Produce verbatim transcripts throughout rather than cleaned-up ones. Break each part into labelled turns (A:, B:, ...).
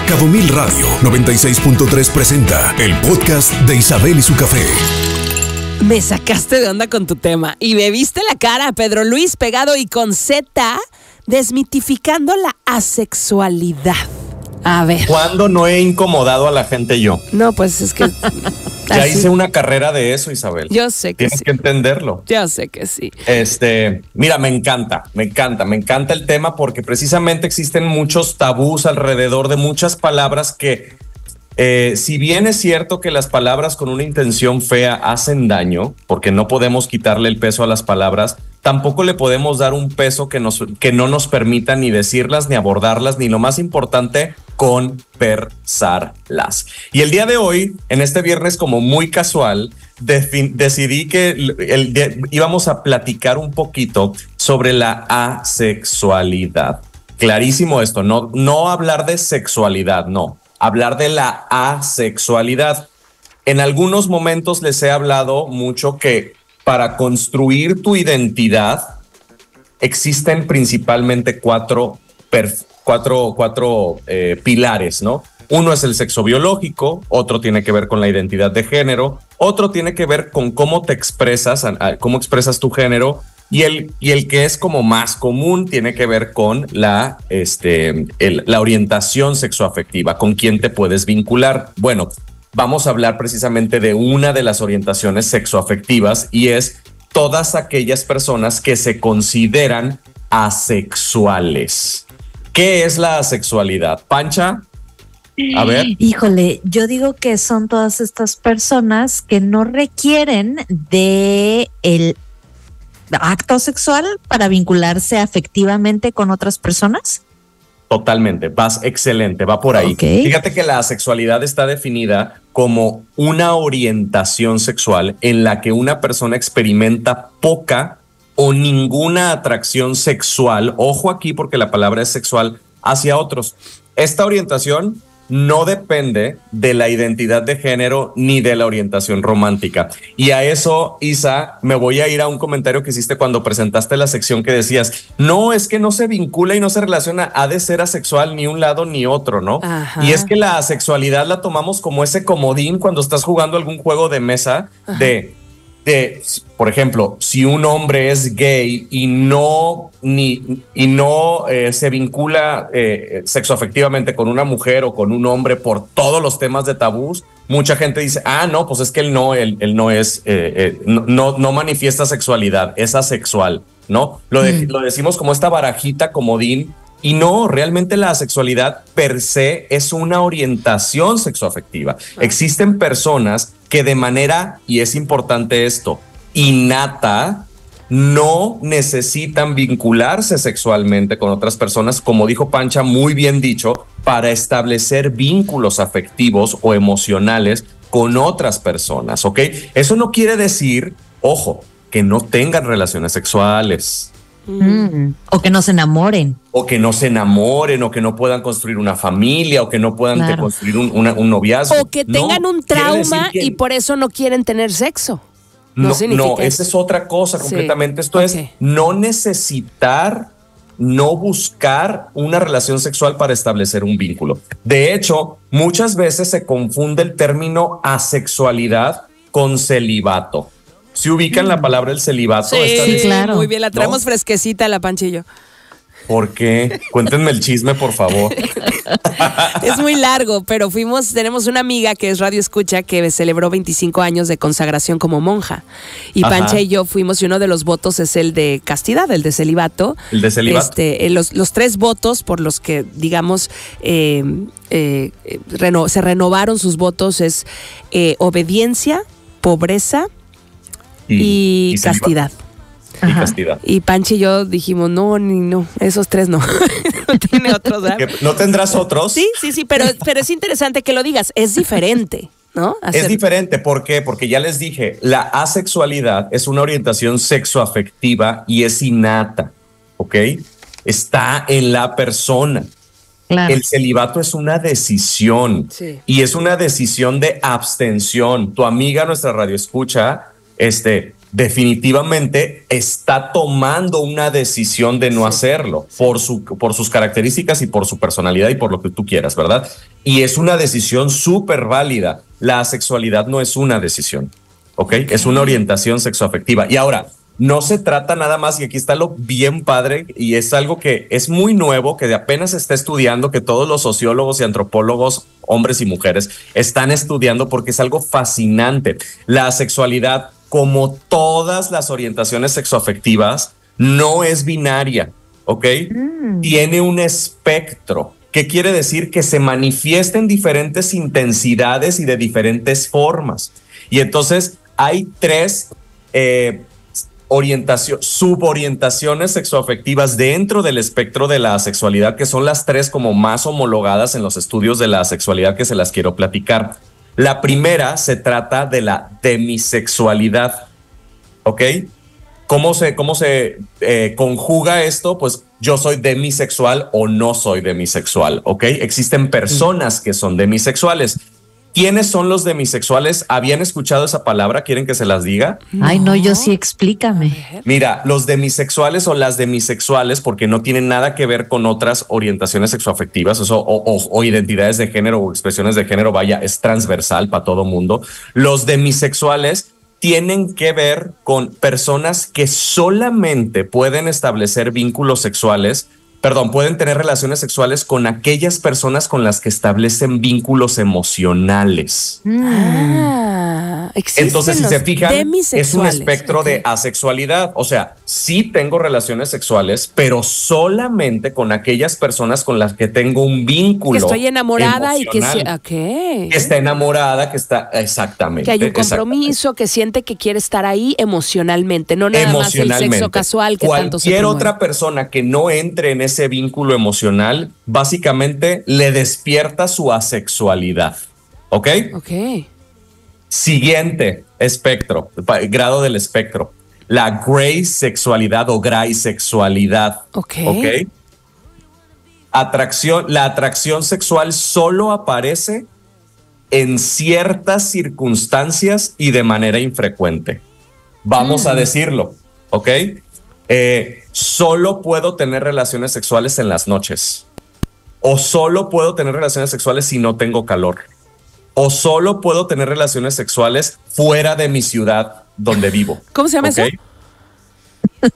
A: Cabo Mil Radio noventa y seis punto tres presenta el podcast de Isabel y su café.
B: Me sacaste de onda con tu tema y me viste la cara, Pedro Luis Pegado y con Z, desmitificando la asexualidad. A ver.
C: ¿Cuándo no he incomodado a la gente yo?
B: No, pues es que...
C: Ya hice una carrera de eso, Isabel.
B: Yo sé que
C: Tienes
B: sí.
C: que entenderlo.
B: Yo sé que sí.
C: Este, mira, me encanta, me encanta, me encanta el tema porque precisamente existen muchos tabús alrededor de muchas palabras que, eh, si bien es cierto que las palabras con una intención fea hacen daño, porque no podemos quitarle el peso a las palabras, tampoco le podemos dar un peso que, nos, que no nos permita ni decirlas, ni abordarlas, ni lo más importante, conversarlas. Y el día de hoy, en este viernes como muy casual, decidí que el, el, íbamos a platicar un poquito sobre la asexualidad. Clarísimo esto, no, no hablar de sexualidad, no, hablar de la asexualidad. En algunos momentos les he hablado mucho que para construir tu identidad existen principalmente cuatro perfiles. Cuatro, cuatro eh, pilares, ¿no? Uno es el sexo biológico, otro tiene que ver con la identidad de género, otro tiene que ver con cómo te expresas, cómo expresas tu género, y el, y el que es como más común tiene que ver con la, este, el, la orientación sexoafectiva, con quién te puedes vincular. Bueno, vamos a hablar precisamente de una de las orientaciones sexoafectivas y es todas aquellas personas que se consideran asexuales. ¿Qué es la asexualidad? Pancha, a ver.
D: Híjole, yo digo que son todas estas personas que no requieren de el acto sexual para vincularse afectivamente con otras personas.
C: Totalmente, vas excelente, va por ahí.
D: Okay.
C: Fíjate que la asexualidad está definida como una orientación sexual en la que una persona experimenta poca o ninguna atracción sexual, ojo aquí porque la palabra es sexual, hacia otros. Esta orientación no depende de la identidad de género ni de la orientación romántica. Y a eso, Isa, me voy a ir a un comentario que hiciste cuando presentaste la sección que decías, no, es que no se vincula y no se relaciona, ha de ser asexual ni un lado ni otro, ¿no?
B: Ajá.
C: Y es que la asexualidad la tomamos como ese comodín cuando estás jugando algún juego de mesa. Ajá. de... De, por ejemplo, si un hombre es gay y no, ni, y no eh, se vincula eh, sexoafectivamente con una mujer o con un hombre por todos los temas de tabús, mucha gente dice, ah, no, pues es que él no, él, él no es, eh, eh, no, no manifiesta sexualidad, es asexual, ¿no? Lo, de, mm. lo decimos como esta barajita comodín. Y no, realmente la asexualidad per se es una orientación sexoafectiva. Ah. Existen personas que de manera, y es importante esto, innata, no necesitan vincularse sexualmente con otras personas, como dijo Pancha, muy bien dicho, para establecer vínculos afectivos o emocionales con otras personas, ¿ok? Eso no quiere decir, ojo, que no tengan relaciones sexuales.
D: Mm, o que no se enamoren.
C: O que no se enamoren, o que no puedan construir una familia, o que no puedan claro. construir un, una, un noviazgo.
B: O que tengan no, un trauma que... y por eso no quieren tener sexo.
C: No, no, no esa es otra cosa, sí. completamente. Esto okay. es no necesitar, no buscar una relación sexual para establecer un vínculo. De hecho, muchas veces se confunde el término asexualidad con celibato. ¿Se ubican mm. la palabra el celibato?
B: Sí, sí claro. Muy bien, la traemos ¿no? fresquecita la Panchillo.
C: ¿Por qué? Cuéntenme el chisme, por favor.
B: Es muy largo, pero fuimos, tenemos una amiga que es Radio Escucha que celebró veinticinco años de consagración como monja. Y Ajá. Pancha y yo fuimos y uno de los votos es el de castidad, el de celibato.
C: El de celibato.
B: Este, los, los tres votos por los que, digamos, eh, eh, reno, se renovaron sus votos es eh, obediencia, pobreza y, y castidad.
C: Y castidad.
B: Y Panchi y yo dijimos, no, ni no, esos tres no. No tiene otros, ¿verdad?
C: ¿No tendrás otros?
B: Sí, sí, sí, pero, pero es interesante que lo digas, es diferente, ¿no? Hacer...
C: Es diferente, ¿por qué? Porque ya les dije, la asexualidad es una orientación sexoafectiva y es innata, ¿ok? Está en la persona. Claro. El celibato es una decisión sí. y es una decisión de abstención. Tu amiga, nuestra radioescucha, este, definitivamente está tomando una decisión de no sí. hacerlo por, su, por sus características y por su personalidad y por lo que tú quieras, ¿verdad? Y es una decisión súper válida. La asexualidad no es una decisión, ¿ok? okay. Es una orientación sexoafectiva. Y ahora, no se trata nada más, y aquí está lo bien padre, y es algo que es muy nuevo, que de apenas se está estudiando, que todos los sociólogos y antropólogos, hombres y mujeres, están estudiando porque es algo fascinante. La asexualidad, como todas las orientaciones sexoafectivas, no es binaria, ¿ok? Mm. Tiene un espectro. ¿Qué quiere decir? Que se manifiesta en diferentes intensidades y de diferentes formas. Y entonces hay tres eh, orientación, suborientaciones sexoafectivas dentro del espectro de la asexualidad, que son las tres como más homologadas en los estudios de la asexualidad, que se las quiero platicar. La primera se trata de la demisexualidad, ¿ok? ¿Cómo se, cómo se eh, conjuga esto? Pues yo soy demisexual o no soy demisexual, ¿ok? Existen personas que son demisexuales. ¿Quiénes son los demisexuales? ¿Habían escuchado esa palabra? ¿Quieren que se las diga?
D: Ay, no, yo sí, explícame.
C: Mira, los demisexuales o las demisexuales, porque no tienen nada que ver con otras orientaciones sexoafectivas o, o, o identidades de género o expresiones de género, vaya, es transversal para todo mundo. Los demisexuales tienen que ver con personas que solamente pueden establecer vínculos sexuales, perdón, pueden tener relaciones sexuales con aquellas personas con las que establecen vínculos emocionales.
B: Ah,
C: entonces, si se fijan, es un espectro
B: okay.
C: de asexualidad. O sea, sí tengo relaciones sexuales, pero solamente con aquellas personas con las que tengo un vínculo.
B: Que estoy enamorada
C: emocional,
B: y que, se, okay.
C: que está enamorada, que está exactamente.
B: Que hay un compromiso, que siente que quiere estar ahí emocionalmente, no nada más el sexo casual que tanto se
C: Cualquier
B: promueve.
C: otra persona que no entre en ese vínculo emocional, básicamente le despierta su asexualidad. ¿Ok?
B: Ok.
C: Siguiente espectro, grado del espectro. La gray sexualidad o gray sexualidad.
B: Ok.
C: ¿Ok? Atracción, la atracción sexual solo aparece en ciertas circunstancias y de manera infrecuente. Vamos mm. a decirlo, ¿ok? Eh, solo puedo tener relaciones sexuales en las noches. O solo puedo tener relaciones sexuales si no tengo calor. O solo puedo tener relaciones sexuales fuera de mi ciudad donde vivo.
B: ¿Cómo se llama ¿okay?
C: eso?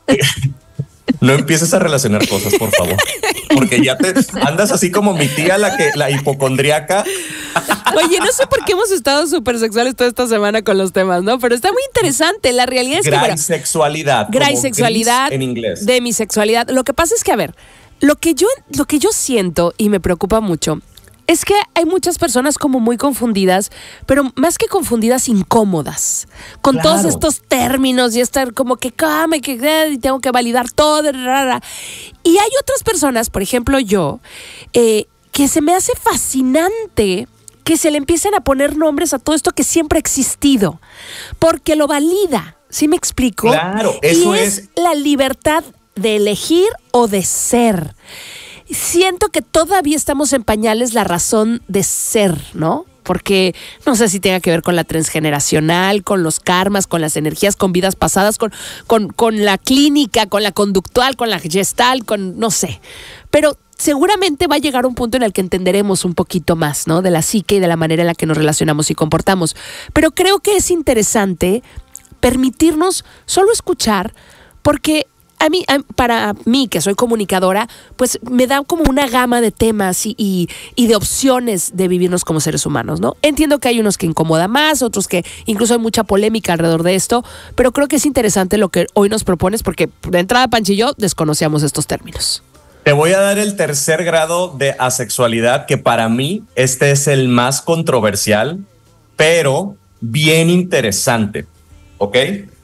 C: No empieces a relacionar cosas, por favor. Porque ya te andas así como mi tía, la que la hipocondriaca.
B: Oye, no sé por qué hemos estado súper sexuales toda esta semana con los temas, ¿no? Pero está muy interesante. La realidad es que...
C: Gray sexualidad.
B: Gray sexualidad.
C: En inglés.
B: Demisexualidad. Lo que pasa es que, a ver, lo que yo, lo que yo siento y me preocupa mucho es que hay muchas personas como muy confundidas, pero más que confundidas, incómodas, con claro. todos estos términos y estar como que cama y que y tengo que validar todo. Rara. Y hay otras personas, por ejemplo yo, eh, que se me hace fascinante que se le empiecen a poner nombres a todo esto que siempre ha existido, porque lo valida. ¿Sí me explico?
C: Claro, eso
B: y
C: es,
B: es la libertad de elegir o de ser. Siento que todavía estamos en pañales la razón de ser, ¿no? Porque no sé si tenga que ver con la transgeneracional, con los karmas, con las energías, con vidas pasadas, con, con, con la clínica, con la conductual, con la gestal, con no sé. Pero seguramente va a llegar un punto en el que entenderemos un poquito más, ¿no? De la psique y de la manera en la que nos relacionamos y comportamos. Pero creo que es interesante permitirnos solo escuchar, porque A mí, a, para mí, que soy comunicadora, pues me da como una gama de temas y, y, y de opciones de vivirnos como seres humanos, ¿no? Entiendo que hay unos que incomodan más, otros que incluso hay mucha polémica alrededor de esto, pero creo que es interesante lo que hoy nos propones, porque de entrada, Panchi y yo desconocíamos estos términos.
C: Te voy a dar el tercer grado de asexualidad, que para mí este es el más controversial, pero bien interesante, ¿ok?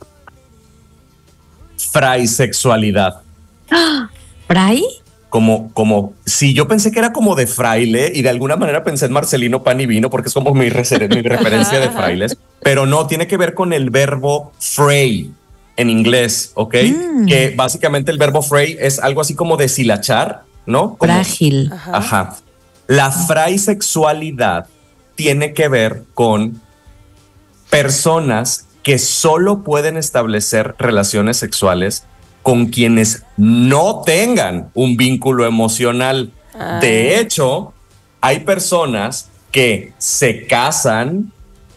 C: Fraisexualidad.
D: ¿Fray?
C: Como, como, sí, yo pensé que era como de fraile y de alguna manera pensé en Marcelino Pan y Vino porque es como mi, refer- mi referencia de frailes, pero no, tiene que ver con el verbo fray en inglés, ¿ok? Mm. Que básicamente el verbo fray es algo así como deshilachar, ¿no? Como,
D: frágil.
C: Ajá. Ajá. La fraisexualidad tiene que ver con personas que solo pueden establecer relaciones sexuales con quienes no tengan un vínculo emocional. Ah. De hecho, hay personas que se casan,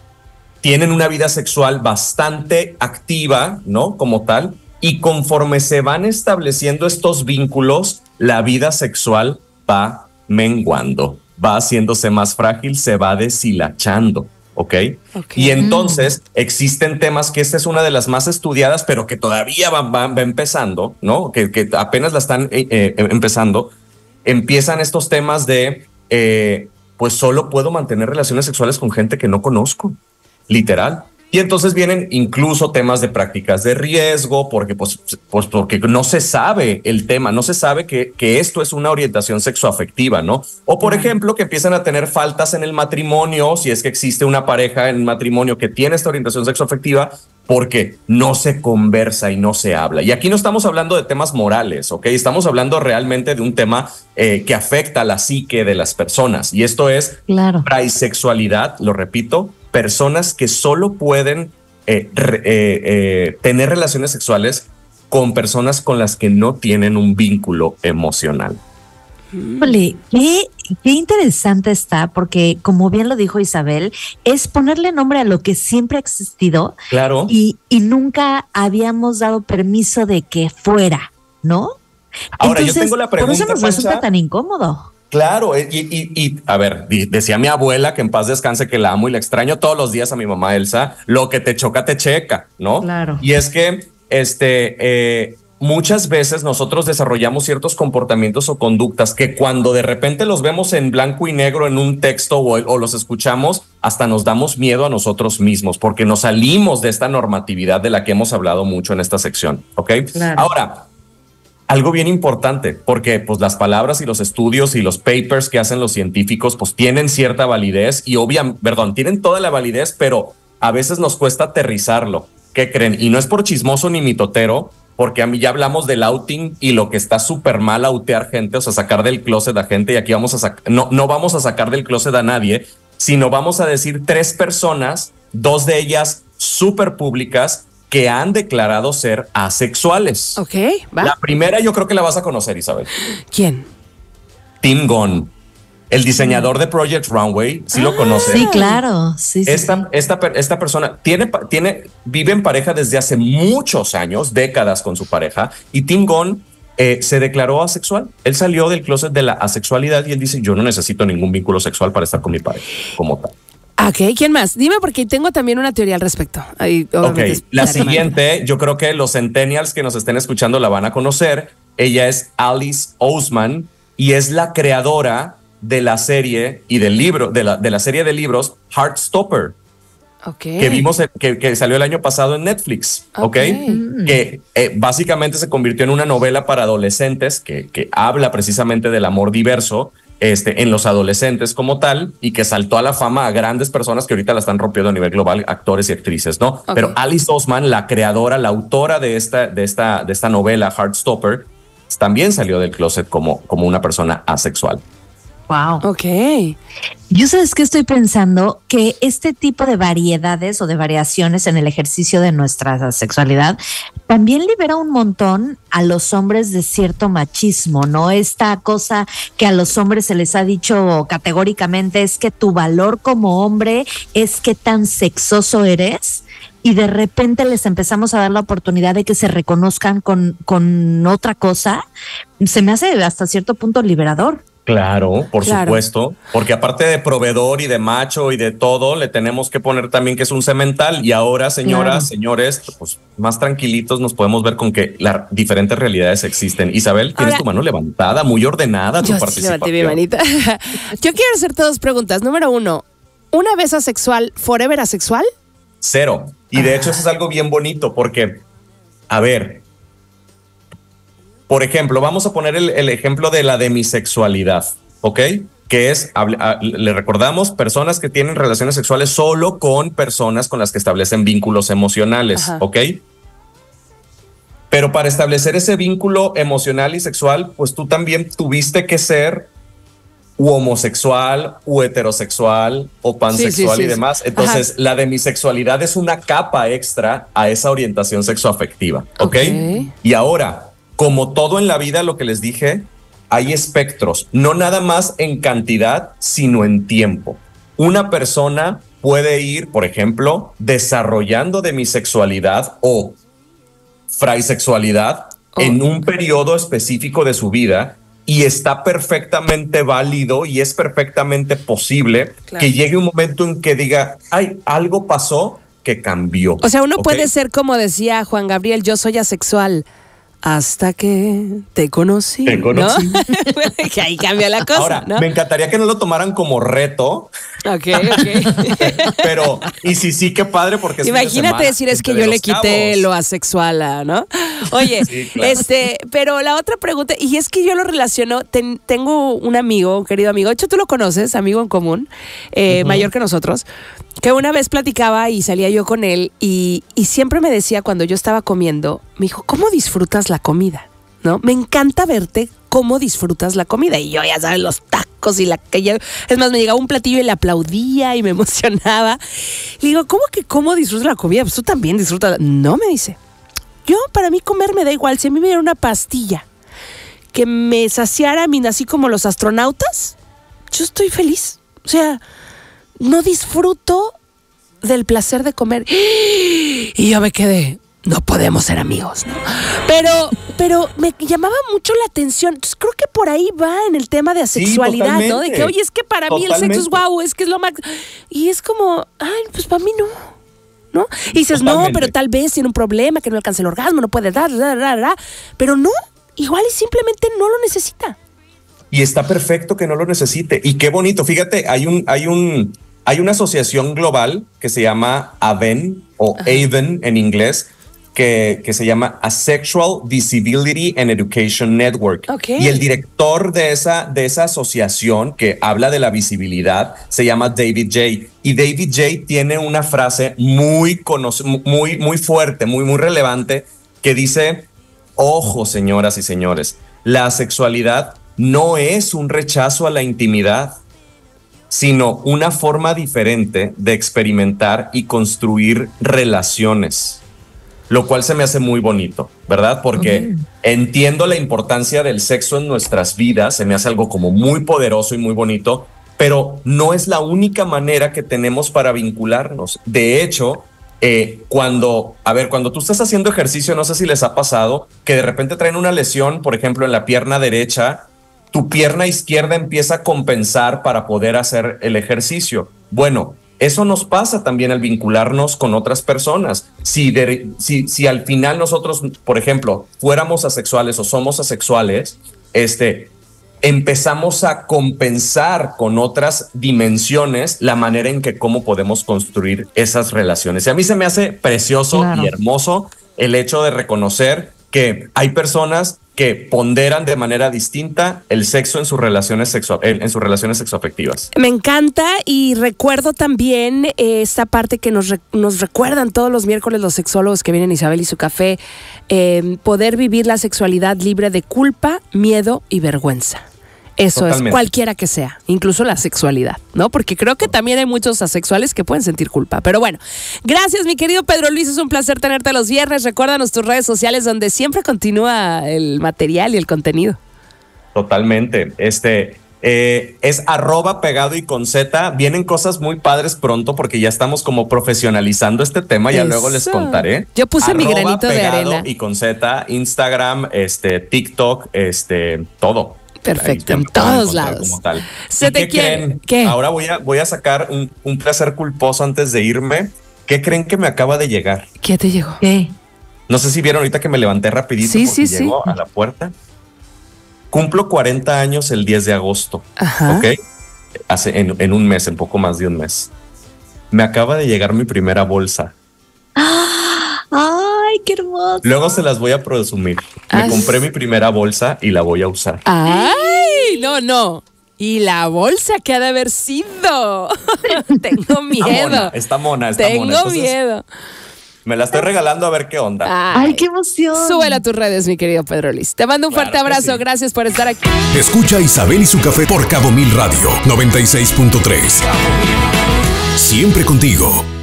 C: tienen una vida sexual bastante activa, ¿no? Como tal, y conforme se van estableciendo estos vínculos, la vida sexual va menguando, va haciéndose más frágil, se va deshilachando. ¿Okay? ¿ok? Y entonces existen temas que esta es una de las más estudiadas, pero que todavía va, va, va empezando, ¿no? Que, que apenas la están eh, eh, empezando. Empiezan estos temas de, eh, pues solo puedo mantener relaciones sexuales con gente que no conozco, literal. Y entonces vienen incluso temas de prácticas de riesgo, porque, pues, pues porque no se sabe el tema, no se sabe que, que esto es una orientación sexoafectiva, ¿no? O, por ejemplo, que empiezan a tener faltas en el matrimonio, si es que existe una pareja en matrimonio que tiene esta orientación sexoafectiva, porque no se conversa y no se habla. Y aquí no estamos hablando de temas morales, ¿ok? Estamos hablando realmente de un tema eh, que afecta a la psique de las personas. Y esto es
D: claro.
C: Bisexualidad, lo repito, personas que solo pueden eh, re, eh, eh, tener relaciones sexuales con personas con las que no tienen un vínculo emocional.
D: Híjole, qué, qué interesante está, porque como bien lo dijo Isabel, es ponerle nombre a lo que siempre ha existido.
C: Claro.
D: Y, y nunca habíamos dado permiso de que fuera, ¿no?
C: Ahora,
D: entonces,
C: yo tengo la pregunta,
D: por eso nos resulta Pancha, tan incómodo.
C: Claro, y, y, y a ver, decía mi abuela, que en paz descanse, que la amo y la extraño todos los días a mi mamá Elsa, lo que te choca te checa, ¿no?
D: Claro.
C: Y es que este, eh, muchas veces nosotros desarrollamos ciertos comportamientos o conductas que cuando de repente los vemos en blanco y negro en un texto o, o los escuchamos, hasta nos damos miedo a nosotros mismos porque nos salimos de esta normatividad de la que hemos hablado mucho en esta sección, ¿ok?
D: Claro.
C: Ahora, algo bien importante, porque pues las palabras y los estudios y los papers que hacen los científicos pues tienen cierta validez y obviamente, perdón, tienen toda la validez, pero a veces nos cuesta aterrizarlo. ¿Qué creen? Y no es por chismoso ni mitotero, porque a mí ya hablamos del outing y lo que está súper mal outear gente, o sea, sacar del closet a gente, y aquí vamos a sacar, no, no vamos a sacar del closet a nadie, sino vamos a decir tres personas, dos de ellas súper públicas, que han declarado ser asexuales.
B: Ok, va.
C: La primera yo creo que la vas a conocer, Isabel.
B: ¿Quién?
C: Tim Gunn, el diseñador de Project Runway. ¿Sí ah, lo conoces?
D: Sí, claro. Sí, sí,
C: esta,
D: sí.
C: Esta, esta persona tiene, tiene, vive en pareja desde hace muchos años, décadas con su pareja, y Tim Gunn eh, se declaró asexual. Él salió del closet de la asexualidad y él dice, yo no necesito ningún vínculo sexual para estar con mi pareja, como tal.
B: Ok, ¿quién más? Dime porque tengo también una teoría al respecto. Ahí,
C: ok, la siguiente, yo creo que los centennials que nos estén escuchando la van a conocer. Ella es Alice Oseman y es la creadora de la serie y del libro, de la, de la serie de libros Heartstopper.
B: Okay.
C: Que vimos, que, que salió el año pasado en Netflix, ¿ok? okay. Que eh, básicamente se convirtió en una novela para adolescentes que, que habla precisamente del amor diverso este, en los adolescentes como tal, y que saltó a la fama a grandes personas que ahorita la están rompiendo a nivel global, actores y actrices, ¿no? Okay. Pero Alice Oseman, la creadora, la autora de esta, de esta, de esta novela Heartstopper, también salió del closet como, como una persona asexual.
D: Wow.
B: Ok.
D: Yo sabes que estoy pensando que este tipo de variedades o de variaciones en el ejercicio de nuestra sexualidad también libera un montón a los hombres de cierto machismo, ¿no? Esta cosa que a los hombres se les ha dicho categóricamente es que tu valor como hombre es qué tan sexoso eres. Y de repente les empezamos a dar la oportunidad de que se reconozcan con, con otra cosa. Se me hace hasta cierto punto liberador.
C: Claro, por
B: claro.
C: supuesto, porque aparte de proveedor y de macho y de todo, le tenemos que poner también que es un semental. Y ahora, señoras, claro. señores, pues más tranquilitos nos podemos ver con que las diferentes realidades existen. Isabel, tienes ahora, tu mano levantada, muy ordenada tu
B: yo
C: participación.
B: Sí, mi manita. Yo quiero hacerte dos preguntas. Número uno, ¿una vez asexual, forever asexual?
C: Cero. Y de hecho eso es algo bien bonito porque, a ver, por ejemplo, vamos a poner el, el ejemplo de la demisexualidad, ¿ok? Que es, a, a, le recordamos, personas que tienen relaciones sexuales solo con personas con las que establecen vínculos emocionales, Ajá. ¿ok? Pero para establecer ese vínculo emocional y sexual, pues tú también tuviste que ser u homosexual, u heterosexual, o pansexual
B: sí, sí,
C: y
B: sí.
C: demás. Entonces, Ajá. la demisexualidad es una capa extra a esa orientación sexoafectiva, ¿ok?
B: okay.
C: Y ahora, como todo en la vida, lo que les dije, hay espectros, no nada más en cantidad, sino en tiempo. Una persona puede ir, por ejemplo, desarrollando demisexualidad o fraisexualidad oh. en un periodo específico de su vida, y está perfectamente válido y es perfectamente posible claro. que llegue un momento en que diga, ay, algo pasó que cambió.
B: O sea, uno ¿okay? puede ser, como decía Juan Gabriel, yo soy asexual hasta que te conocí.
C: Te conocí.
B: ¿No? Que ahí cambia la cosa.
C: Ahora,
B: ¿no?
C: me encantaría que no lo tomaran como reto.
B: Ok, ok.
C: Pero, y sí, sí, qué padre, porque es
B: imagínate decir, es que yo le quité cabos. Lo asexual, a, ¿no? Oye, sí, claro. este, pero la otra pregunta, y es que yo lo relaciono, ten, tengo un amigo, un querido amigo, de hecho tú lo conoces, amigo en común, eh, uh-huh. mayor que nosotros, que una vez platicaba y salía yo con él, y, y siempre me decía cuando yo estaba comiendo, me dijo, ¿cómo disfrutas la comida? ¿No? Me encanta verte cómo disfrutas la comida. Y yo, ya sabes, los tacos y la que es más, me llegaba un platillo y le aplaudía y me emocionaba. Le digo, ¿cómo que cómo disfrutas la comida? Pues tú también disfrutas. No, me dice. Yo, para mí comer me da igual. Si a mí me diera una pastilla que me saciara, así como los astronautas, yo estoy feliz. O sea, no disfruto del placer de comer. Y yo me quedé, no podemos ser amigos, ¿no? Pero, pero me llamaba mucho la atención. Entonces creo que por ahí va en el tema de asexualidad, sí, ¿no? De que, oye, es que para totalmente. mí el sexo es guau, es que es lo más. Y es como, ay, pues para mí no, ¿no? Y dices, totalmente. no, pero tal vez tiene un problema, que no alcanza el orgasmo, no puede dar, dar, dar, dar. Pero no, igual y simplemente no lo necesita.
C: Y está perfecto que no lo necesite. Y qué bonito, fíjate, hay un, hay un, hay una asociación global que se llama AVEN o Ajá. AVEN en inglés. Que, que se llama Asexual Visibility and Education Network.
B: Okay.
C: Y el director de esa, de esa asociación que habla de la visibilidad se llama David J. Y David J tiene una frase muy, cono- muy, muy fuerte, muy, muy relevante, que dice, ojo, señoras y señores, la asexualidad no es un rechazo a la intimidad, sino una forma diferente de experimentar y construir relaciones. Lo cual se me hace muy bonito, ¿verdad? Porque uh-huh. entiendo la importancia del sexo en nuestras vidas, se me hace algo como muy poderoso y muy bonito, pero no es la única manera que tenemos para vincularnos. De hecho, eh, cuando, a ver, cuando tú estás haciendo ejercicio, no sé si les ha pasado, que de repente traen una lesión, por ejemplo, en la pierna derecha, tu pierna izquierda empieza a compensar para poder hacer el ejercicio. Bueno, eso nos pasa también al vincularnos con otras personas. Si, de, si, si al final nosotros, por ejemplo, fuéramos asexuales o somos asexuales, este, empezamos a compensar con otras dimensiones la manera en que cómo podemos construir esas relaciones. Y a mí se me hace precioso claro. y hermoso el hecho de reconocer que hay personas que ponderan de manera distinta el sexo en sus relaciones sexo, en, en sus relaciones sexoafectivas.
B: Me encanta y recuerdo también eh, esta parte que nos, re, nos recuerdan todos los miércoles los sexólogos que vienen a Isabel y su café, eh, poder vivir la sexualidad libre de culpa, miedo y vergüenza. Eso Totalmente. Es, cualquiera que sea, incluso la sexualidad, ¿no? Porque creo que también hay muchos asexuales que pueden sentir culpa. Pero bueno, gracias, mi querido Pedro Luis, es un placer tenerte los viernes. Recuérdanos tus redes sociales donde siempre continúa el material y el contenido.
C: Totalmente. Este eh, es arroba pegado y con Z. Vienen cosas muy padres pronto porque ya estamos como profesionalizando este tema. Ya Eso. Luego les contaré.
B: Yo puse arroba mi granito de arena.
C: Y con Z, Instagram, este, TikTok, este, todo.
B: Perfecto, en todos lados.
C: Como tal.
B: ¿Se te
C: qué creen?
B: ¿Qué?
C: Ahora voy a, voy a sacar un, un placer culposo antes de irme. ¿Qué creen que me acaba de llegar?
B: ¿Qué te llegó?
D: ¿Qué?
C: No sé si vieron ahorita que me levanté rapidito
B: sí,
C: porque
B: sí,
C: llegó
B: sí.
C: a la puerta. Cumplo cuarenta años el diez de agosto.
B: Ajá.
C: ¿Ok? Hace, en, en un mes, en poco más de un mes. Me acaba de llegar mi primera bolsa.
D: ¡Ay, qué hermoso!
C: Luego se las voy a presumir. Me
B: Ay.
C: compré mi primera bolsa y la voy a usar.
B: ¡Ay! No, no. ¿Y la bolsa que ha de haber sido? Tengo miedo.
C: Está mona, está mona, está
B: Tengo
C: mona. Entonces,
B: miedo.
C: Me la estoy regalando a ver qué onda.
D: Ay, Ay qué emoción.
B: Súbela a tus redes, mi querido Pedro Luis. Te mando un
C: Claro
B: fuerte abrazo.
C: sí.
B: Gracias por estar aquí.
A: Escucha a Isabel y su café por Cabo Mil Radio noventa y seis punto tres. Siempre contigo.